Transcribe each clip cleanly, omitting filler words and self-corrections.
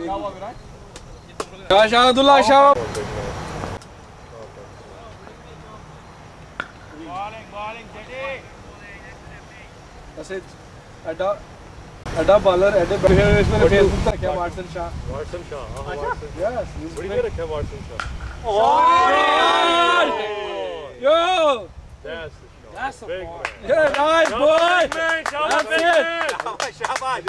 शाह अब्दुल्ला शाह अड्डा बॉलर एडे इसमें फेसबुक पर क्या वाटसन शाह यस बड़ी में रखा Watson Shah yo that's a ball yeah nice boy that's it शाबाश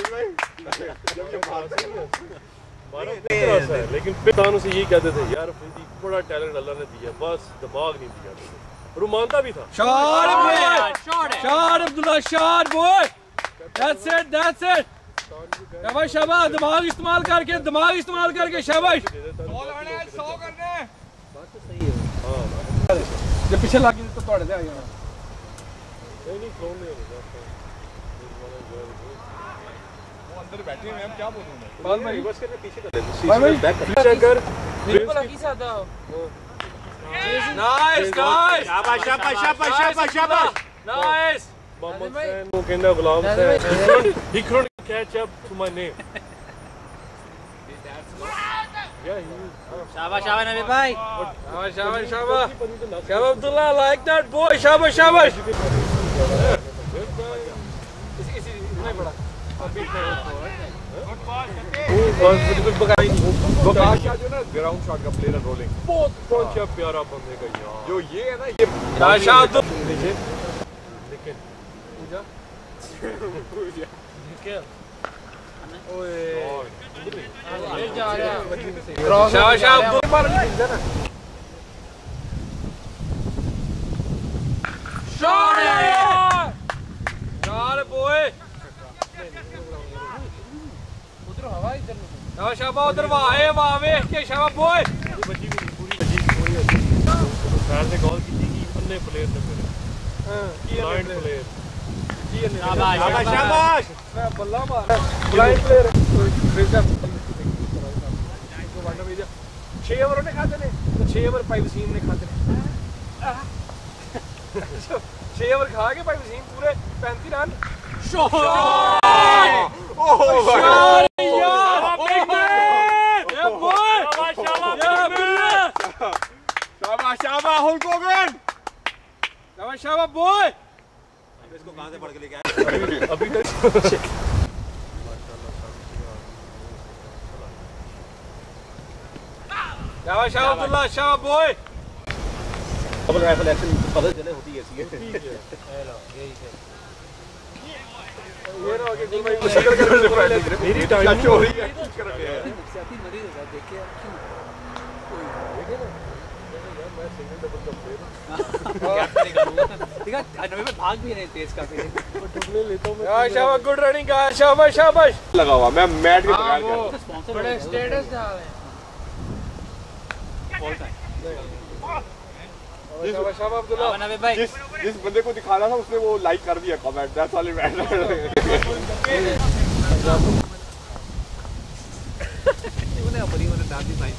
लेकिन पितान उसे यही कहते थे यार अफरीदी बड़ा टैलेंट अल्लाह ने दिया बस दिमाग नहीं दिया और मानता भी था shot Abdullah shot boy that's it शाबाश शाबाश दिमाग इस्तेमाल करके शाबाश 100 करने बात तो सही है हां जब पीछे लगी तो तोड़ दे यार नहीं फ्लो नहीं होगा वो अंदर बैठे हैं मैं क्या बोलूं मैं बॉल में रिवर्स करके पीछे कर ले भाई बैक कर बिल्कुल लगी सादा नाइस शाबाश नाइस मोहम्मद हुसैन वो कहना गुलाम से he couldn't catch up to my name शाबाश नबी भाई शाबाश अब्दुल्ला like that boy शाबाश इसी नहीं बड़ा अभी वो काशा जो ना ग्राउंड शॉट का प्लेयर रोलिंग बहुत कौन-सा प्यारा बंदे का यार जो ये है ना ये काशा देखिए लेकिन पूजा ओए जा रहा शाबाश अब्दुल्ला शॉट बॉय उधर हवा इधर शाबाश उधर वाह वेख के शाबाश बॉय बची पूरी पैर से गोल की थी अन्ने प्लेयर ने मेरे हां ब्लाइंड प्लेयर शाबाश मैं बल्ला मारा ब्लाइंड प्लेयर फ्रीजर को वाला भेजा 6 ओवर ने खाते ने तो 6 ओवर पाई वसीम ने खाते ने 6 ओवर खा के पाई वसीम पूरे 35 रन शॉट ओह यार ये बॉय शाबाश हुल्क होगन शाबाश बॉय इसको कहां से पढ़ के लेके आए अभी तक शाबाश अब्दुल्ला शाह बॉय अब राइफल एक्शन पता चले होती है ऐसी है यही है ये ना आगे भाई मुश्किल कर मेरी टाइम हो रही है कर रहे हैं साथी मरीज होगा देखिए देखे ना यार मैं सिंगल डबल का प्लेयर कैप्टन करूंगा ठीक है नवे में भाग भी नहीं तेज काफी वो टुकड़े लेता हूं मैं शाबाश गुड रनिंग गाइस शाबाश लगा हुआ मैं मैट के बगैर कर बड़े स्टेटस डाल रहे हैं ऑल टाइम शाबाश अब्दुल्ला जिस बंदे को दिखाना था उसने वो लाइक कर दिया comment that's all it matter इन्होंने अपनी वाले दादी साइड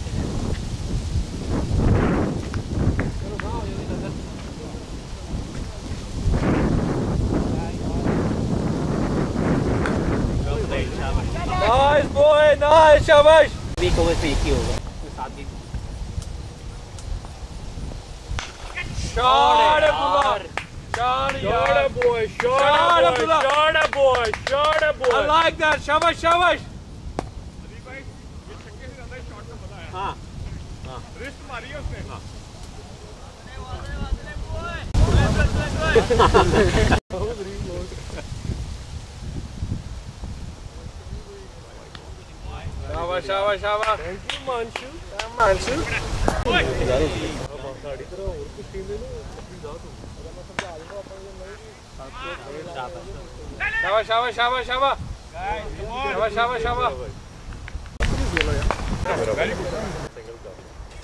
नाइस बॉय नाइस शाबाश वीक ओवर पे एक ही होगा साथ ही Shot boy. I like that. Shabash. Ali भाई ये छक्के से ज्यादा शॉट का पता है। हां। रिस्ट मारी है उसने। हां। शाबाश। Thank you मानसू। साड़ी तरह और कुछ टीम ले लो अपनी जात हो अगर मैं समझा दूंगा अपन ये नहीं शाबाश वेरी गुड सिंगल का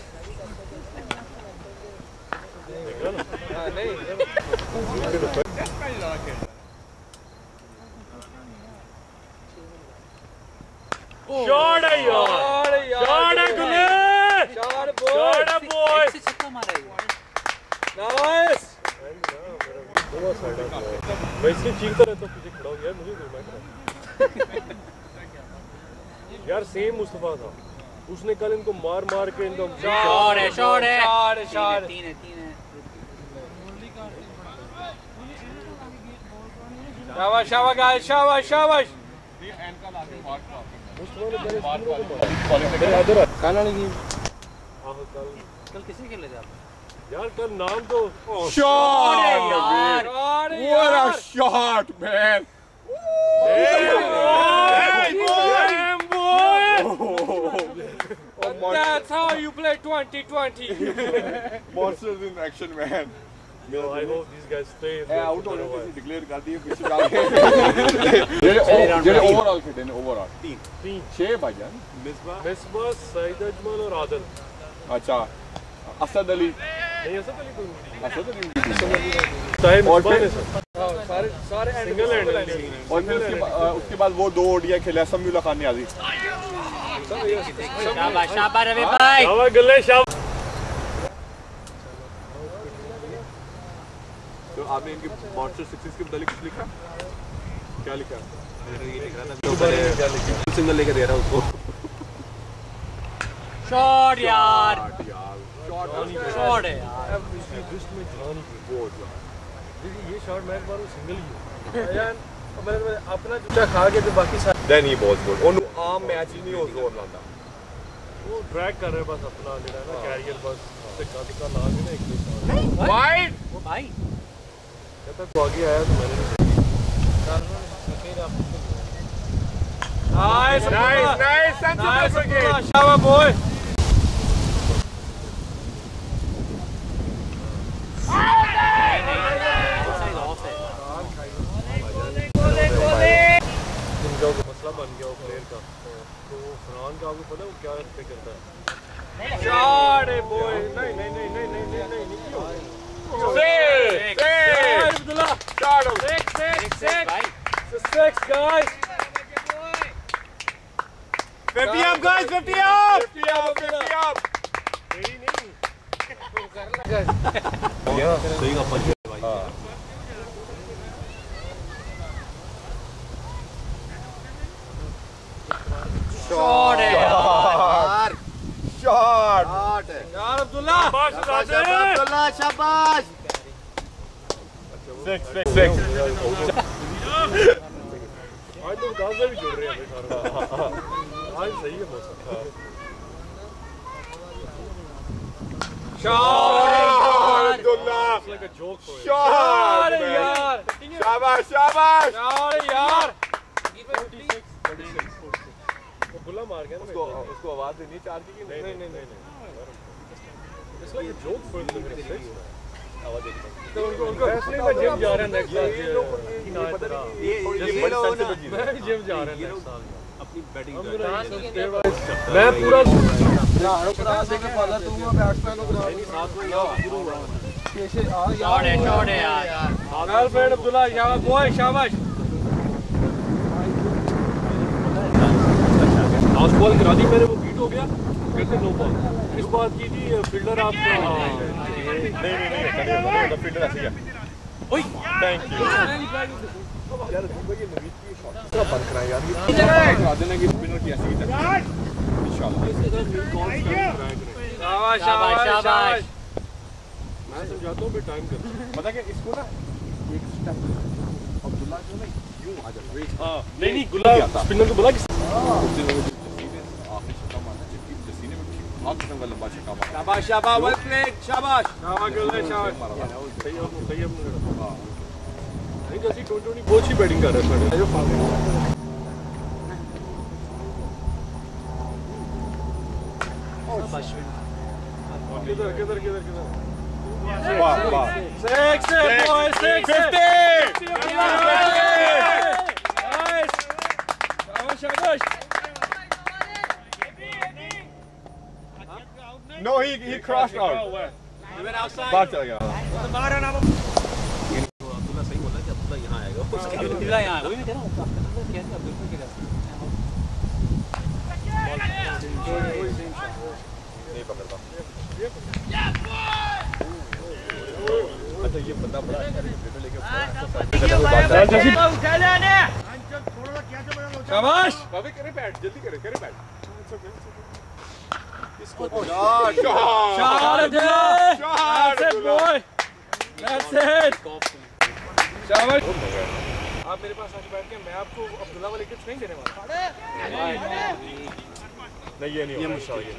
देखो ना हां नहीं जस्ट पहले लगा खेल शॉट है यार शॉट है गुले शॉट बॉय ऐसे छक्का मारा है नाइस बहुत साइड है मैं इसलिए चीखता रहता हूं पीछे खड़ा हो गया मुझे दूर बैठ रहा यार सेम मुस्तफा था, उसने कल इनको मार मार के इनको शॉट है तीन है शाबाश शाबाश गाइस, शाबाश शाबाश। काला लगी कल किसी खेले थे आप यार? कल नाम तो Shot! What a shot, man! That's how you play 2020. Monsters in action, man. Yo, I hope these guys stay. Out होने से declare कर दिए पीछे जाके। जेरे overall खेले ने overall तीन 6 भाईजान। मिसबा, सईद अजमल और आदल। अच्छा, असद अली नहीं, असद अली कोई नहीं। असद अली और सारे सिंगल हैंड। और फिर उसके बाद वो 2 ओडीआई खेला समीउल्लाह खान नियाजी। शाबाश शाबाश रवि भाई शाबाश गुल्ले शाबाश। तो आपने इनके मॉन्स्टर 6 के बदले कुछ लिखा? क्या लिखा? ये लिख रहा था सिंगल लेके दे रहा हूं उसको। शॉट यार शॉट है यार इसकी दृष्टि में जान की बहुत देखिए ये शॉट मैं एक बार सिंगल ही है यार। मैंने अपना जूता खा के तो बाकी सारे देन ही बहुत गुड। ਉਹਨੂੰ ਆਮ ਮੈਚ ਹੀ ਨਹੀਂ ਉਹ ਜ਼ੋਰ ਲਾਉਂਦਾ। वो ट्रैक कर रहे हैं बस अपना लेना ना कैरियर बस से कद का ला के ना एक दो वाइड वो भाई कहता तो आगे आया तो मैंने नाइस नाइस शाबाश बॉय। मसला बन गया प्लेयर का, तो फरहान का आपको पता है वो क्या करता है? शॉट है बॉय। नहीं नहीं नहीं नहीं नहीं नहीं नहीं Abdullah shot him 6 guys 50 up guys 50 up नहीं नहीं सही का पंच भाई शॉट है यार शॉट यार अब्दुल्ला शाबाश 6 आज तो गाजा भी जुड़ रहे हैं भाई। आज सही है मौसम। Shot Abdullah like a joke for you. Shot यार शाबाश शाबाश यार 46 वो गुल्ला मार गया ना उसको आवाज देनी चार की नहीं नहीं नहीं नहीं It's like a joke for them to say. आवाज देनी तो उनको ऐसे ही जिम जा रहे हैं नेक्स्ट साल। मैं जिम जा रहा हूं नेक्स्ट साल अपनी बैटिंग मैं पूरा शॉट है यार गर्लफ्रेंड अब्दुल्ला शाबाश बॉय शाबाश। लास्ट बॉल गिरा दी मैंने, वो बीट हो गया, कहते नो बॉल। इस बात की थी फील्डर आप नहीं फील्डर ऐसे क्या ओए थैंक यू यार भाई नवीद की शॉट पूरा बंद करा यार ये देना कि स्पिनर की ऐसी इंशाल्लाह। शाबाश शाबाश शाबाश मैं समझाता हूं भी टाइम कर पता क्या इसको ना एक स्टेप अब्दुल्ला जो ना यूं आ जाता है। हां नहीं गुल्ला स्पिनर को बोला कि लंबा छक्का मारा। शाबाश शाबाश वेल प्लेड शाबाश शाबाश गुल्ला शाबाश। सही है नहीं जैसी 2020 बहुत ही बैटिंग कर रहा है जो किधर किधर किधर किधर वाह वाह 6 boys 6 शाबाश। No, he crossed out. He went outside. बाहर चला गया। बाहर आना अब्दुल्ला सही बोला कि अब्दुल्ला यहां आएगा अब्दुल्ला यहां वही मैं कह रहा हूं कैसे अब्दुल्ला के नहीं पकड़ता। अच्छा ये बंदा बड़ा है लेके शाबाश बाबे करे बैट जल्दी करे बैट इसको shot That's it boy That's it शाबाश आप मेरे पास आके बैठ के मैं आपको अब्दुल्ला वाले टिप्स नहीं देने वाला नहीं ये नहीं होगा ये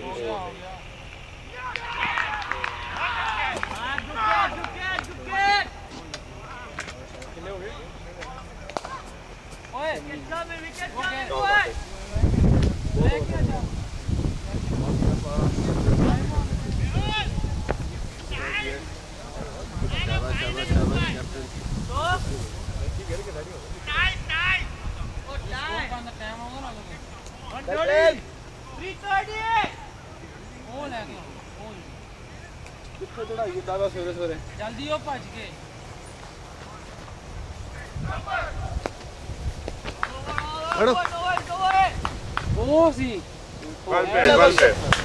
कितने हो गए ओए कितना में विकेट ओए जल्दी हो भज के well